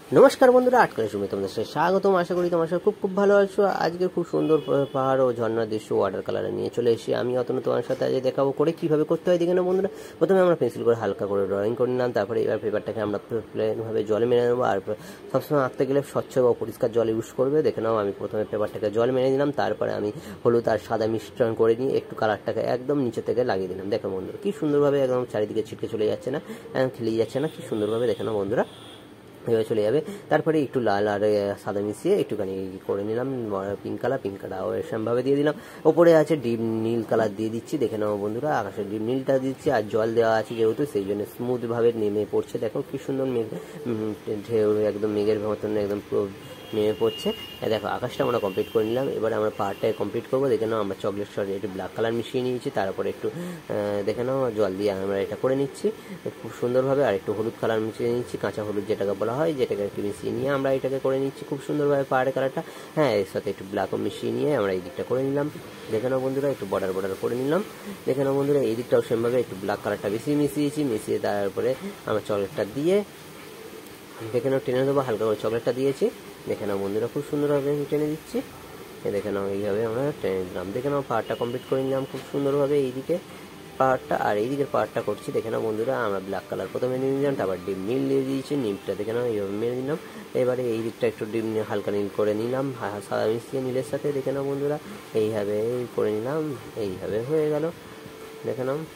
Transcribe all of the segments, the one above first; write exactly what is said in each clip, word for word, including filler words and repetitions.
নমস্কার বন্ধুরা, আটকালে শুনে তোমাদের সাথে স্বাগতম। আশা করি তোমার সাথে খুব খুব ভালো আছো। আজকে খুব সুন্দর পাহাড় ও ঝর্ণার দৃশ্য ওয়াটার কালারে নিয়ে চলে এসেছি আমি। অতনু তোমার সাথে আজ দেখাবো করে কীভাবে করতে হয়। দেখে না বন্ধুরা, প্রথমে আমরা পেন্সিল করে হালকা করে ড্রয়িং করে নিলাম। তারপরে এবার পেপারটাকে আমরা প্লেনভাবে জলে মেরে নেবো। আর সবসময় আঁকতে গেলে স্বচ্ছ বা পরিষ্কার জল ইউজ করবে। দেখে নাও, আমি প্রথমে পেপারটাকে জল মেরে দিলাম। তারপরে আমি হলুদ আর সাদা মিশ্রণ করে নিয়ে একটু কালারটাকে একদম নিচে থেকে লাগিয়ে দিলাম। দেখো বন্ধুরা, কি সুন্দরভাবে একদম চারিদিকে ছিটকে চলে যাচ্ছে না, খেলে যাচ্ছে না, কি সুন্দরভাবে দেখে নাও বন্ধুরা এভাবে চলে যাবে। তারপরে একটু লাল আর সাদা মিশিয়ে একটুখানি করে নিলাম পিঙ্ক কালার, পিঙ্ক কালার এরকমভাবে দিয়ে দিলাম। ওপরে আছে ডিপ নীল কালার দিয়ে দিচ্ছি। দেখে নাও বন্ধুরা, আকাশের ডিপ নীলটা দিচ্ছি। আর জল দেওয়া আছে যেহেতু, সেই জন্য স্মুথভাবে নেমে পড়ছে। দেখো কি সুন্দর মেঘ, ঢেউ একদম মেঘের মতন একদম পুরো নেমে পড়ছে। দেখো আকাশটা আমরা কমপ্লিট করে নিলাম। এবারে আমরা পাহাড়টাকে কমপ্লিট করবো। দেখে নাও, আমরা চকলেট সরে একটু ব্ল্যাক কালার মিশিয়ে নিয়েছি। তারপরে একটু দেখে নাও জল দিয়ে আমরা এটা করে নিচ্ছি খুব সুন্দরভাবে। আর একটু হলুদ কালার মিশিয়ে নিচ্ছি, কাঁচা হলুদ যেটাকে বলা হয়, যেটাকে একটু মিশিয়ে নিয়ে আমরা এটাকে করে নিচ্ছি খুব সুন্দরভাবে পাহাড়ের কালারটা। হ্যাঁ, এর সাথে একটু ব্ল্যাকও মিশিয়ে নিয়ে আমরা এই দিকটা করে নিলাম। দেখে নাও বন্ধুরা, একটু বর্ডার বর্ডার করে নিলাম। দেখে নাও বন্ধুরা, এই দিকটাও সেমভাবে একটু ব্ল্যাক কালারটা বেশি মিশিয়েছি। মিশিয়ে তারপরে আমরা চকলেটটা দিয়ে দেখে নাও টেনে দেবো। হালকা করে চকলেটটা দিয়েছি। দেখে নাও বন্ধুরা, খুব সুন্দরভাবে আমি টেনে দিচ্ছি। দেখে নাও এইভাবে আমরা টেনে দিলাম। দেখে নাও পাহাড়টা কমপ্লিট করে নিলাম খুব সুন্দরভাবে এইদিকে পাহাড়টা। আর এই দিকের পাহাড়টা করছি। দেখে নাও বন্ধুরা, আমরা ব্ল্যাক কালার প্রথমে নিয়ে নিলাম, তারপর ডিপ নীল দিয়ে দিয়েছি। নীলটা দেখে নাও এইভাবে মেরে দিলাম। এবারে এই দিকটা একটু ডিপ হালকা নীল করে নিলাম, সাদা মিশিয়ে নীলের সাথে। দেখে নাও বন্ধুরা, এইভাবে করে নিলাম। এইভাবে হয়ে গেল। দেখে নাও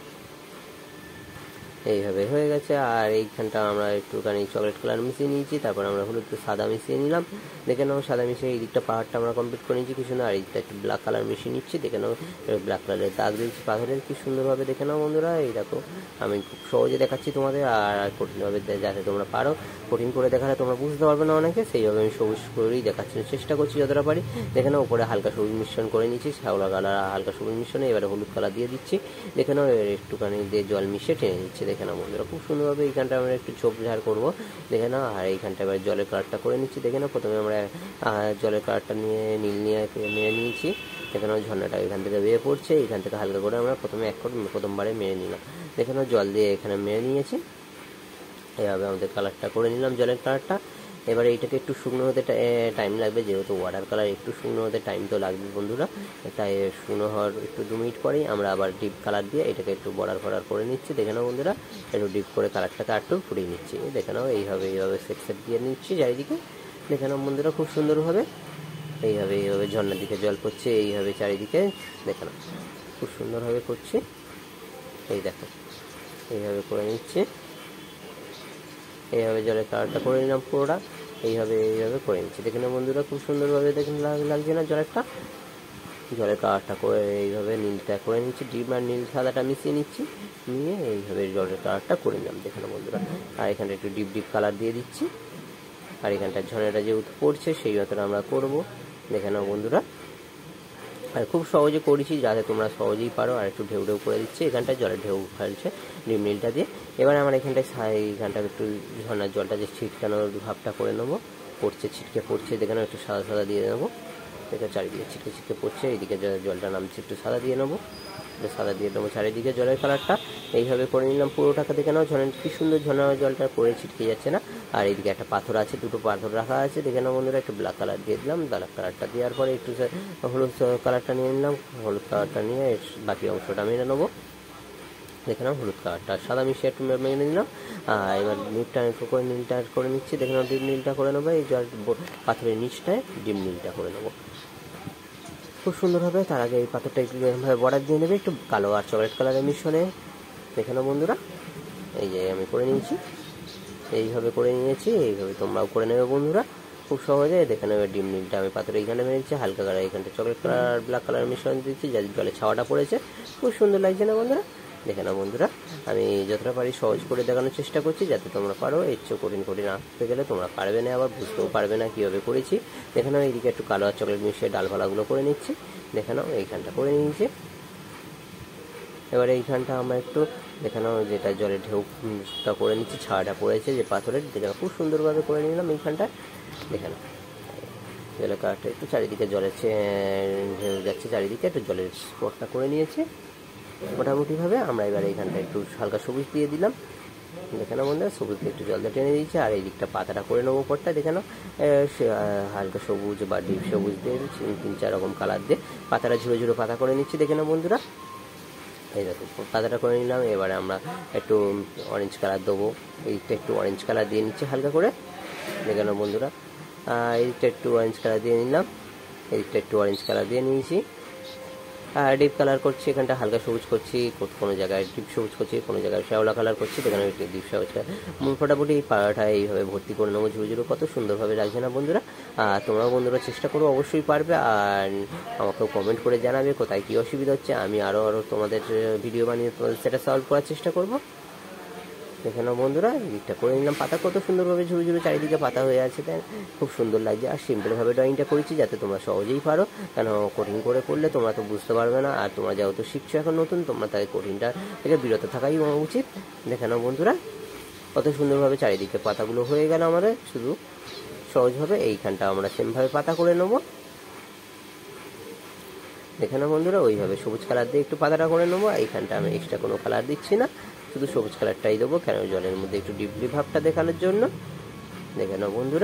এইভাবে হয়ে গেছে। আর এইখানটা আমরা একটুখানি চকলেট কালার মিশিয়ে নিয়েছি। তারপর আমরা হলুদ সাদা মিশিয়ে নিলাম। দেখে নাও সাদা মিশিয়ে এই দিকটা পাহাড়টা আমরা কমপ্লিট করে নিয়েছি কি সুন্দর। আর এই দিকটা একটু ব্ল্যাক কালার মিশিয়ে নিচ্ছি। দেখে নাও ব্ল্যাক কালারের দাগ দিয়েছি পাথরের, কি সুন্দরভাবে। দেখে নাও বন্ধুরা, এই দেখো আমি খুব সহজে দেখাচ্ছি তোমাদের, আর কঠিনভাবে যাতে তোমরা পারো। কঠিন করে দেখালে তোমরা বুঝতে পারবে না অনেকে, সেইভাবে আমি সবুজ করেই দেখাচ্ছি, চেষ্টা করছি যতটা পারি। দেখে নাও উপরে হালকা সবুজ মিশ্রণ করে নিচ্ছি, শ্যাওলা কালার হালকা সবুজ মিশ্রণে। এবারে হলুদ কালার দিয়ে দিচ্ছি। দেখে নাও একটুখানি দিয়ে জল মিশিয়ে টেনে দিচ্ছি। দেখে নাও বন্ধুরা, খুব সুন্দরভাবে এইখানটা আমরা একটু ঝোপ ঝাড় করবো। দেখে নাও, আর এইখানটা এবার জলের কালারটা করে নিচ্ছি। দেখে নাও, প্রথমে আমরা জলের কালারটা নিয়ে নীল নিয়ে মেরে নিয়েছি। দেখে নাও ঝর্ণাটা এখান থেকে বেয়ে পড়ছে। এইখান থেকে হালকা করে আমরা প্রথমে এক ফুট প্রথমবারে মেরে নিলাম। দেখে নাও জল দিয়ে এখানে মেরে নিয়েছি। এভাবে আমাদের কালারটা করে নিলাম, জলের কালারটা। এবারে এইটাকে একটু শুকনো হতে টাইম লাগবে, যেহেতু ওয়াটার কালার একটু শুকনো হতে টাইম তো লাগবে বন্ধুরা। তাই শুকনো হওয়ার একটু দু মিনিট পরেই আমরা আবার ডিপ কালার দিয়ে এটাকে একটু বর্ডার ফর্ডার করে নিচ্ছি। দেখে নাও বন্ধুরা, একটু ডিপ করে কালারটাকে একটু ফুটিয়ে নিচ্ছি। দেখে নাও এইভাবে এইভাবে সেট সেট দিয়ে নিচ্ছি চারিদিকে। দেখে নাও বন্ধুরা, খুব সুন্দরভাবে এইভাবে এইভাবে ঝর্ণার দিকে জল পড়ছে, এইভাবে চারিদিকে। দেখে নাও খুব সুন্দরভাবে করছি। এই দেখো এইভাবে করে নিচ্ছি। এইভাবে জলের কালারটা করে নিলাম পুরোটা। এইভাবে এইভাবে করে নিচ্ছি। দেখে নাও বন্ধুরা, খুব সুন্দরভাবে দেখুন লাগছে না জলেরটা। জলের কালারটা করে এইভাবে নীলটা করে নিচ্ছি, ডিপ আর নীল সাদাটা মিশিয়ে নিচ্ছি। নিয়ে এইভাবে জলের কালারটা করে নিলাম। দেখে নাও বন্ধুরা, আর এখানটা একটু ডিপ ডিপ কালার দিয়ে দিচ্ছি। আর এখানটা ঝর্ণাটা যেহেতু পড়ছে সেই মতন আমরা করবো। দেখে নাও বন্ধুরা, আর খুব সহজে করেছি যাতে তোমরা সহজেই পারো। আর একটু ঢেউ ঢেউ করে দিচ্ছি, এখানটায় জলের ঢেউ ফেলছে ডিপ নীলটা দিয়ে। এবার আমরা এখানটায় এইখানটা একটু ঝর্ণার জলটা যে ছিটকানোর ভাবটা করে নেবো। পড়ছে, ছিটকে পড়ছে, দেখে একটু সাদা সাদা দিয়ে নেবো। দেখে চারিদিকে ছিটকে ছিটকে পড়ছে, এইদিকে জলটা নামছে, একটু সাদা দিয়ে নেবো। সাদা দিয়ে দেবো চারিদিকে জলের কালারটা। এইভাবে করে নিলাম পুরোটাকে। দেখে নাও ঝর্ণা কি সুন্দর, ঝর্ণা জলটা পড়ে ছিটকে যাচ্ছে না। আর এইদিকে একটা পাথর আছে, দুটো পাথর রাখা আছে। দেখে নাও বন্ধুরা, একটু ব্ল্যাক কালার দিয়ে দিলাম। ব্ল্যাক কালারটা দেওয়ার পরে একটু হলুদ কালারটা নিয়ে নিলাম। হলুদ কালারটা নিয়ে বাকি অংশটা মেরে নেবো। দেখে নাও হলুদ কালারটা সাদা মিশিয়ে একটু মেরে নিলাম। আর এবার নীলটা একটু করে নীলটা করে নিচ্ছি। দেখে নাও ডিপ নীলটা করে নেবো। এই জল পাথরের নিচটায় ডিপ নীলটা করে নেবো খুব সুন্দর হবে। তার আগে এই পাথরটা একটু এরকমভাবে বর্ডার দিয়ে নেবে, একটু কালো আর চকলেট কালারের মিশ্রণে। দেখে নাও বন্ধুরা, এই যে আমি করে নিয়েছি, এইভাবে করে নিয়েছি। এইভাবে তোমরাও করে নেবে বন্ধুরা খুব সহজে। দেখে নেবে ডিম নীলটা আমি পাথরে এইখানে মেরেছি, হালকা কালার এইখানটা চকলেট কালার আর ব্ল্যাক কালার মিশ্রণ দিচ্ছি, যাতে জলে ছাওয়াটা পড়েছে। খুব সুন্দর লাগছে না বন্ধুরা? দেখে নাও বন্ধুরা, আমি যতটা পারি সহজ করে দেখানোর চেষ্টা করছি যাতে তোমরা পারো। এর চেয়ে কঠিন কঠিন আঁকতে গেলে তোমরা পারবে না, আবার বুঝতেও পারবে না কীভাবে করেছি। দেখে নাও এইদিকে একটু কালো আর চকলেট মিশিয়ে ডালপালাগুলো করে নিচ্ছি। দেখে নাও এইখানটা করে নিয়েছি। এবারে এইখানটা আমরা একটু দেখে নাও যেটা জলের ঢেউটা করে নিচ্ছি, ছাড়াটা পড়েছে যে পাথরের, দেখে খুব সুন্দরভাবে করে নিলাম এইখানটা। দেখে নাও জলের কালারটা একটু চারিদিকে জলের ঢেউ যাচ্ছে, চারিদিকে একটু জলের স্পটটা করে নিয়েছে মোটামুটিভাবে। আমরা এবার এইখানটা একটু হালকা সবুজ দিয়ে দিলাম। দেখে নাও বন্ধুরা, সবুজ দিয়ে একটু জলটা টেনে দিয়েছি। আর এই দিকটা পাতাটা করে নেবো উপরটা, দেখে নাও হালকা সবুজ বা ডিপ সবুজ দিয়ে তিন চার রকম কালার দিয়ে পাতাটা ঝুড়ো ঝুড়ো পাতা করে নিচ্ছি। দেখে নাও বন্ধুরা, এই দেখো পাতাটা করে নিলাম। এবারে আমরা একটু অরেঞ্জ কালার দেবো, এইটা একটু অরেঞ্জ কালার দিয়ে নিচ্ছি হালকা করে। দেখে নাও বন্ধুরা, এইটা একটু অরেঞ্জ কালার দিয়ে নিলাম, এইটা একটু অরেঞ্জ কালার দিয়ে নিয়েছি। আর ডিপ কালার করছি, এখানটা হালকা সবুজ করছি, কোনো জায়গায় ডিপ সবুজ করছি, কোনো জায়গায় শ্যাওলা কালার করছি। এখানে ডিপ সবুজ কালার মোটামুটি এই পাড়াটা এইভাবে ভর্তি করে নেবো ঝুড়ো ঝুড়ো। কত সুন্দরভাবে লাগছে না বন্ধুরা? আর তোমরাও বন্ধুরা চেষ্টা করো, অবশ্যই পারবে। আর আমাকেও কমেন্ট করে জানাবে কোথায় কী অসুবিধা হচ্ছে, আমি আরও আরও তোমাদের ভিডিও বানিয়ে তোমাদের সেটা সলভ করার চেষ্টা করবো। দেখে নাও বন্ধুরা, দিকটা করে নিলাম। পাতা কত সুন্দরভাবে ঝুড়ো ঝুড়ো চারিদিকে পাতা হয়ে আছে, তাই খুব সুন্দর লাগছে। আর সিম্পলভাবে ড্রয়িংটা করেছি যাতে তোমরা সহজেই পারো, কেন কঠিন করে করলে তোমরা তো বুঝতে পারবে না। আর তোমরা যেহেতু শিখছো এখন নতুন, তোমরা তাই কঠিনটা থেকে বিরত থাকাই উচিত। দেখে নাও বন্ধুরা, কত সুন্দরভাবে চারিদিকে পাতাগুলো হয়ে গেল আমাদের। শুধু সহজভাবে এইখানটা আমরা সেমভাবে পাতা করে নেবো। দেখে নাও বন্ধুরা, ওইভাবে সবুজ কালার দিয়ে একটু পাতাটা করে নেবো। এইখানটা আমি এক্সট্রা কোনো কালার দিচ্ছি না, শুধু সবুজ কালারটাই দেবো, কেন জলের মধ্যে একটু ডিপলি ভাবটা দেখানোর জন্য। দেখে নাও বন্ধুরা,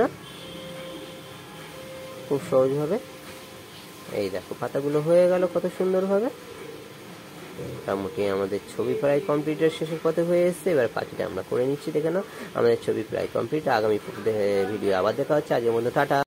খুব সহজভাবে এই দেখো পাতাগুলো হয়ে গেল কত সুন্দরভাবে। মোটামুটি আমাদের ছবি প্রায় কমপ্লিটের শেষের পথে হয়ে এসছে। এবার পাখিটা আমরা করে নিচ্ছি। দেখে নাও আমাদের ছবি প্রায় কমপ্লিট। আগামী ভিডিও আবার দেখা হচ্ছে। আজকের মধ্যে টাটা।